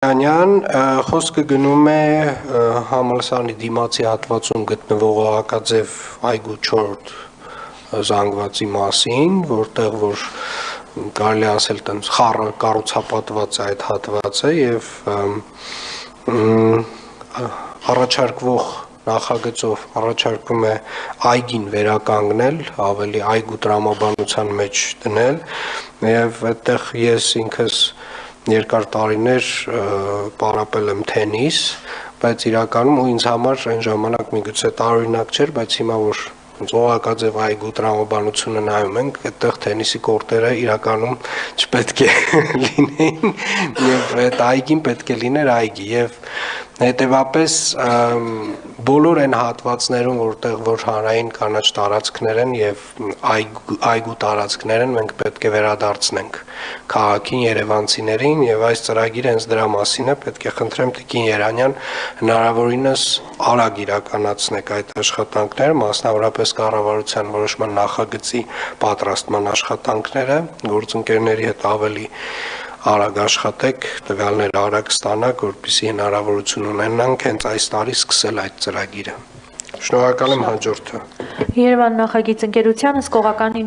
Անյան խոսքը գնում է համալսարանի դիմացի հատվածում գտնվող հակաձև այգու 4 զանգվածի մասին, որտեղ որ կարելի ասել տենց խառը կառուցապատված է այդ հատվածը եւ առաջարկվող նախագծով առաջարկվում է այգին վերականգնել, ավելի այգու տրամաբանության մեջ դնել եւ այդտեղ ես ինքս երկար տարիներ պարապել եմ թենիս, բայց իրականում ու ինձ համար այն ժամանակ միգուցե տարօրինակ չէր, բայց հիմա որ Օղակաձև այգու տրամաբանությունը նայում ենք, այդտեղ թենիսի կորտերը իրականում չպետք է լինեին եւ այդ այգին պետք է լիներ այգի եւ հետեւապես բոլոր այն հատվածներում, որտեղ որ հանրային կանաչ տարածքներ են եւ այգու տարածքներ են, մենք պետք է վերադարձնենք քաղաքին, երևանցիներին եւ այս ծրագիրը հենց դրա մասին է, պետք է խնդրեմ Տիկին Երանյան հնարավորինս արագ իրականացնեք այդ աշխատանքները, մասնավորապես կառավարության որոշման նախագծի պատրաստման աշխատանքները, գործընկերների հետ ավելի արագ աշխատեք, տվյալները արագ ստանաք, որպեսզի հնարավորություն ունենանք հենց այս տարի սկսել այդ ծրագիրը։ Շնորհակալ եմ հաջորդը։ Երևան նախագիծ ընկերության հսկողական